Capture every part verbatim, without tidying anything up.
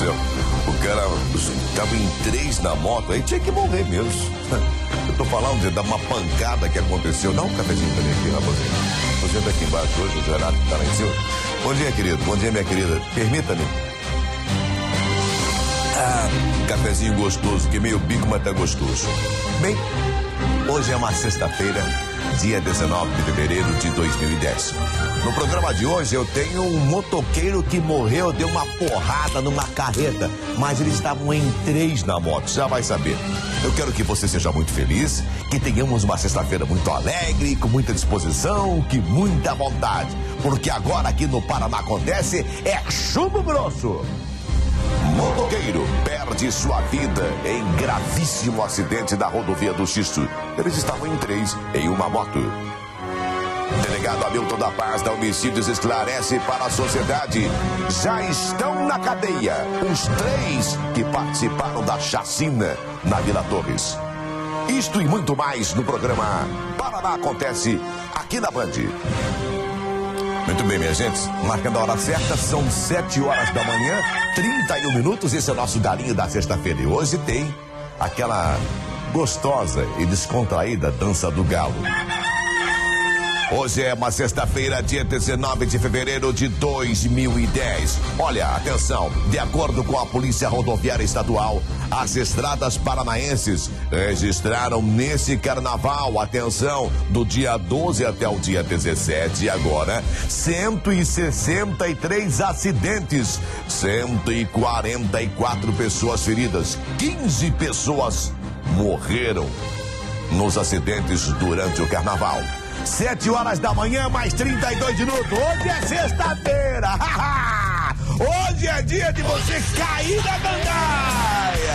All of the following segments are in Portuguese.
céu. O cara tava em três na moto, aí tinha que morrer mesmo. Eu tô falando de uma pancada que aconteceu. Dá um cafezinho pra mim aqui, rapazinho. Você tá aqui embaixo hoje, o Gerardo tá lá em cima. Bom dia, querido. Bom dia, minha querida. Permita-me. Ah, cafezinho gostoso, que meio bico, mas tá gostoso. Bem, hoje é uma sexta-feira, dia dezenove de fevereiro de dois mil e dez. No programa de hoje eu tenho um motoqueiro que morreu, deu uma porrada numa carreta, mas eles estavam em três na moto, já vai saber. Eu quero que você seja muito feliz, que tenhamos uma sexta-feira muito alegre, com muita disposição, que muita vontade, porque agora aqui no Paraná acontece é chumbo grosso. Motoqueiro perde sua vida em gravíssimo acidente da rodovia do Xisto. Eles estavam em três em uma moto. Delegado Hamilton da Paz da Homicídios esclarece para a sociedade: já estão na cadeia os três que participaram da chacina na Vila Torres. Isto e muito mais no programa Paraná Acontece aqui na Band. Muito bem, minha gente, marcando a hora certa, são sete horas da manhã, trinta e um minutos, esse é o nosso galinho da sexta-feira. E hoje tem aquela gostosa e descontraída dança do galo. Hoje é uma sexta-feira, dia dezenove de fevereiro de dois mil e dez. Olha, atenção, de acordo com a Polícia Rodoviária Estadual, as estradas paranaenses registraram nesse carnaval, atenção, do dia doze até o dia dezessete, agora, cento e sessenta e três acidentes, cento e quarenta e quatro pessoas feridas, quinze pessoas morreram nos acidentes durante o carnaval. Sete horas da manhã, mais trinta e dois minutos. Hoje é sexta-feira. Hoje é dia de você cair da gandaia.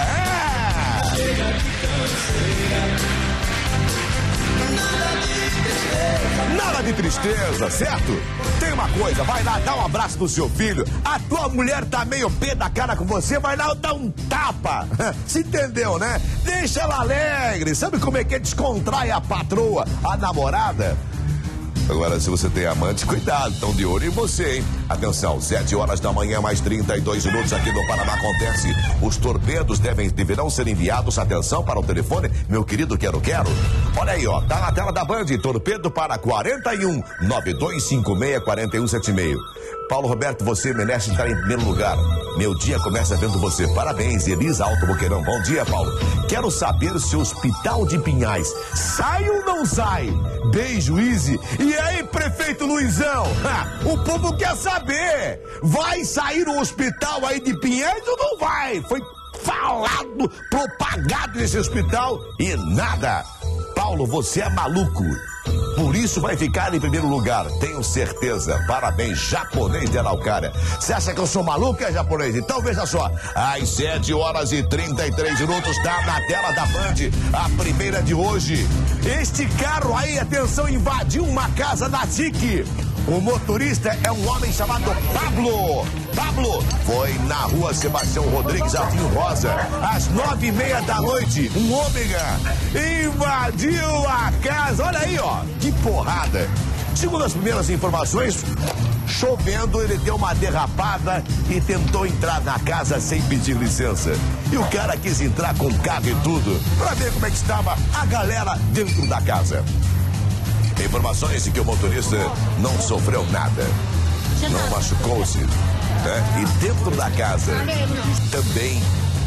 É. Nada de tristeza, certo? Tem uma coisa, vai lá dar um abraço no seu filho. A tua mulher tá meio pé da cara com você, vai lá dar um tapa. Se entendeu, né? Deixa ela alegre. Sabe como é que descontrai a patroa, a namorada? Agora, se você tem amante, cuidado, estão de olho em você, hein? Atenção, sete horas da manhã, mais trinta e dois minutos aqui no Paraná acontece. Os torpedos devem, deverão ser enviados, atenção, para o telefone, meu querido Quero Quero. Olha aí, ó, tá na tela da Band, torpedo para quarenta e um, nove dois cinco seis, quatro um sete seis. Paulo Roberto, você merece estar em primeiro lugar. Meu dia começa vendo você. Parabéns, Elisa Alto Boqueirão. Bom dia, Paulo. Quero saber se o Hospital de Pinhais sai ou não sai? Beijo, Izzy. E aí, prefeito Luizão? Ha, o povo quer saber. Vai sair o hospital aí de Pinhais ou não vai? Foi falado, propagado esse hospital e nada. Paulo, você é maluco. Por isso vai ficar em primeiro lugar, tenho certeza. Parabéns, japonês de Araucária. Você acha que eu sou maluco, é japonês? Então veja só, às sete horas e trinta e três minutos, tá na tela da Band, a primeira de hoje. Este carro aí, atenção, invadiu uma casa da S I C. O motorista é um homem chamado Pablo. Pablo foi na rua Sebastião Rodrigues, Jardim Rosa, às nove e meia da noite. Um ômega invadiu a casa. Olha aí, ó, que porrada. Segundo as primeiras informações, chovendo, ele deu uma derrapada e tentou entrar na casa sem pedir licença. E o cara quis entrar com carro e tudo, pra ver como é que estava a galera dentro da casa. Informações de que o motorista não sofreu nada, não machucou-se, né? E dentro da casa também,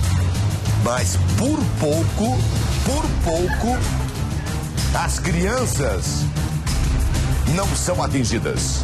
mas por pouco, por pouco, as crianças não são atingidas.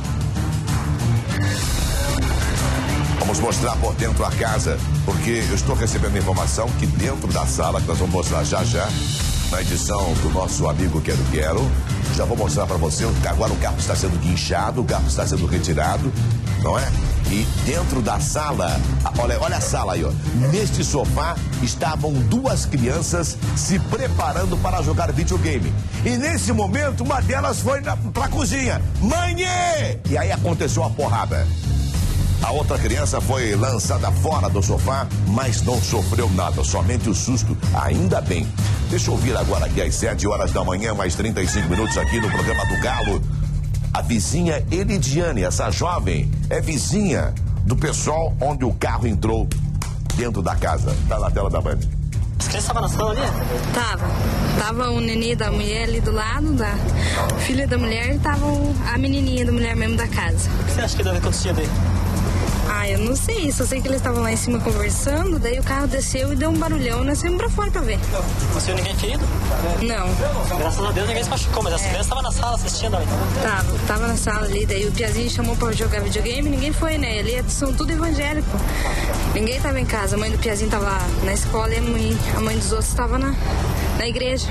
Vamos mostrar por dentro a casa, porque eu estou recebendo informação que dentro da sala, que nós vamos mostrar já já, na edição do nosso amigo Quero Quero, já vou mostrar para você, agora o carro está sendo guinchado, o carro está sendo retirado, não é? E dentro da sala, olha, olha a sala aí, ó. Neste sofá estavam duas crianças se preparando para jogar videogame. E nesse momento, uma delas foi para a cozinha. Mãe! E aí aconteceu a porrada. A outra criança foi lançada fora do sofá, mas não sofreu nada, somente o susto, ainda bem. Deixa eu ouvir agora aqui às sete horas da manhã, mais trinta e cinco minutos aqui no programa do Galo. A vizinha Elidiane, essa jovem, é vizinha do pessoal onde o carro entrou dentro da casa. Tá na tela da Band. As crianças estavam na sala ali? Tava. Tava o nenê da mulher ali do lado, da filha da mulher, e tava a menininha da mulher mesmo da casa. O que você acha que deve acontecer daí? Ah, eu não sei, só sei que eles estavam lá em cima conversando, daí o carro desceu e deu um barulhão, nós saímos pra fora pra ver. Não saiu ninguém ferido? Não. Graças a Deus ninguém se machucou, mas as É. crianças estavam na sala assistindo ali. Tava, tava na sala ali, daí o Piazinho chamou pra jogar videogame, ninguém foi, né? Ali são tudo evangélico. Ninguém tava em casa, a mãe do Piazinho tava lá na escola e a mãe, a mãe dos outros tava na, na igreja.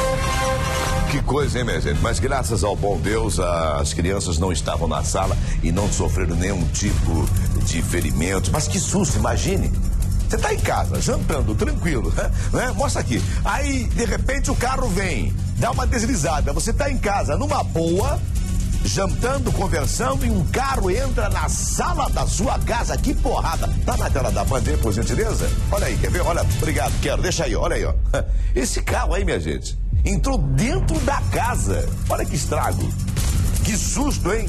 Que coisa, hein, minha gente? Mas graças ao bom Deus, as crianças não estavam na sala e não sofreram nenhum tipo de ferimento. Mas que susto, imagine. Você tá em casa, jantando, tranquilo, né? Mostra aqui. Aí, de repente, o carro vem, dá uma deslizada. Você tá em casa, numa boa, jantando, conversando, e um carro entra na sala da sua casa. Que porrada. Tá na tela da bandeira, por gentileza? Olha aí, quer ver? Olha, obrigado, quero. Deixa aí, olha aí, ó. Esse carro aí, minha gente, entrou dentro da casa. Olha que estrago. Que susto, hein?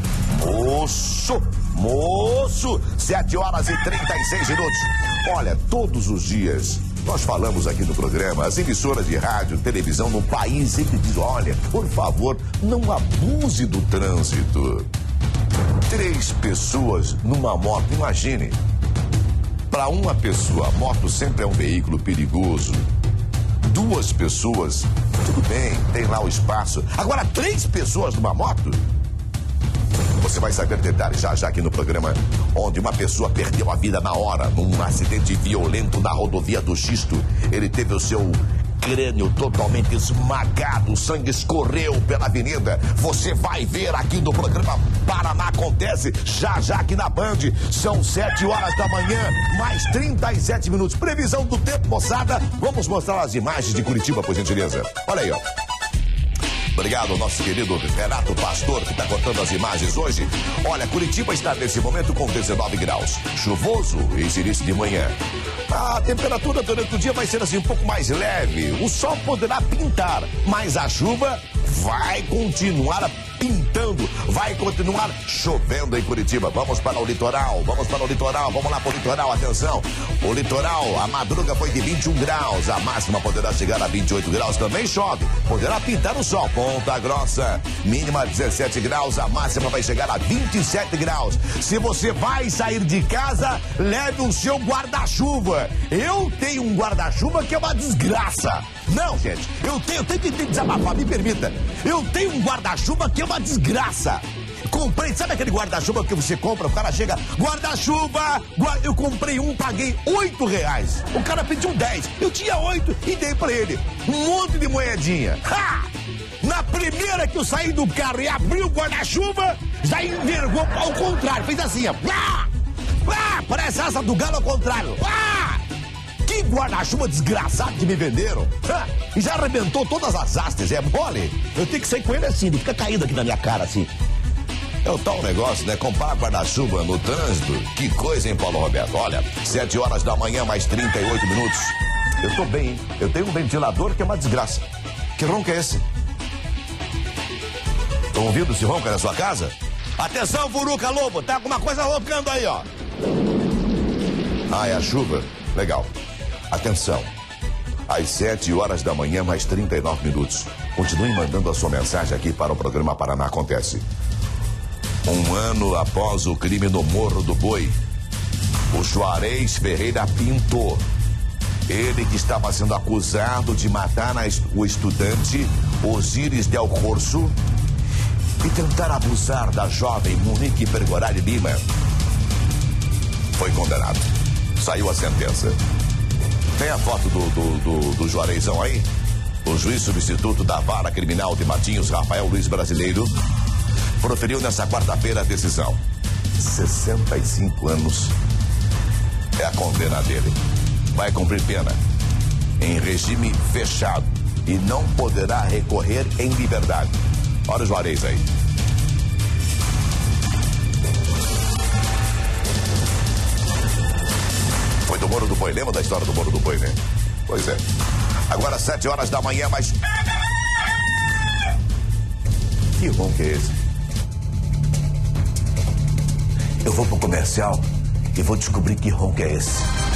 Moço, moço, sete horas e trinta e seis minutos. Olha, todos os dias nós falamos aqui no programa, as emissoras de rádio, televisão no país sempre dizem, olha, por favor, não abuse do trânsito. Três pessoas numa moto, imagine. Para uma pessoa, a moto sempre é um veículo perigoso. Duas pessoas, tudo bem, tem lá o espaço. Agora, três pessoas numa moto? Você vai saber detalhes já já aqui no programa, onde uma pessoa perdeu a vida na hora, num acidente violento na rodovia do Xisto. Ele teve o seu crânio totalmente esmagado, o sangue escorreu pela avenida. Você vai ver aqui no programa Paraná Acontece, já já aqui na Band. São sete horas da manhã, mais trinta e sete minutos. Previsão do tempo, moçada. Vamos mostrar as imagens de Curitiba, por gentileza. Olha aí, ó. Obrigado ao nosso querido Renato Pastor, que está contando as imagens hoje. Olha, Curitiba está nesse momento com dezenove graus. Chuvoso esse início de manhã. A temperatura durante o dia vai ser assim um pouco mais leve. O sol poderá pintar, mas a chuva vai continuar pintando, vai continuar chovendo em Curitiba. Vamos para o litoral, vamos para o litoral, vamos lá para o litoral, atenção. O litoral, a madruga foi de vinte e um graus, a máxima poderá chegar a vinte e oito graus, também chove, poderá pintar o sol. Ponta Grossa, mínima dezessete graus, a máxima vai chegar a vinte e sete graus. Se você vai sair de casa, leve o seu guarda-chuva. Eu tenho um guarda-chuva que é uma desgraça. Não, gente, eu tenho, eu tenho que desabafar, me permita. Eu tenho um guarda-chuva que é uma desgraça. Comprei, sabe aquele guarda-chuva que você compra, o cara chega, guarda-chuva, guarda... eu comprei um, paguei oito reais. O cara pediu dez, eu tinha oito e dei pra ele um monte de moedinha. Ha! Na primeira que eu saí do carro e abri o guarda-chuva, já envergou ao contrário, fez assim, ó. Ah! Ah! Parece asa do galo ao contrário. Ah! Que guarda-chuva desgraçado que me venderam. Ah! E já arrebentou todas as hastes, é mole? Eu tenho que sair com ele assim, ele fica caído aqui na minha cara assim. É o tal negócio, né? Comprar guarda-chuva no trânsito. Que coisa, hein, Paulo Roberto? Olha, sete horas da manhã, mais trinta e oito minutos. Eu tô bem, hein? Eu tenho um ventilador que é uma desgraça. Que ronco é esse? Estão ouvindo esse ronco na sua casa? Atenção, Furuca Lobo, tá alguma coisa roncando aí, ó. Ah, é a chuva? Legal. Atenção. Às sete horas da manhã, mais trinta e nove minutos. Continue mandando a sua mensagem aqui para o programa Paraná Acontece. Um ano após o crime no Morro do Boi, o Juarez Ferreira Pinto, ele que estava sendo acusado de matar o estudante Osíris Del Corso e tentar abusar da jovem Monique Pergorari Lima, foi condenado. Saiu a sentença. Tem a foto do, do, do, do Juarezão aí? O juiz substituto da Vara Criminal de Matinhos, Rafael Luiz Brasileiro, proferiu nessa quarta-feira a decisão. sessenta e cinco anos é a condena dele. Vai cumprir pena em regime fechado e não poderá recorrer em liberdade. Olha o Juarez aí. Foi do Morro do Boi, lembra da história do Morro do Boi, né? Pois é. Agora sete horas da manhã, mas... Que bom que é esse? Eu vou pro comercial e vou descobrir que ronco é esse.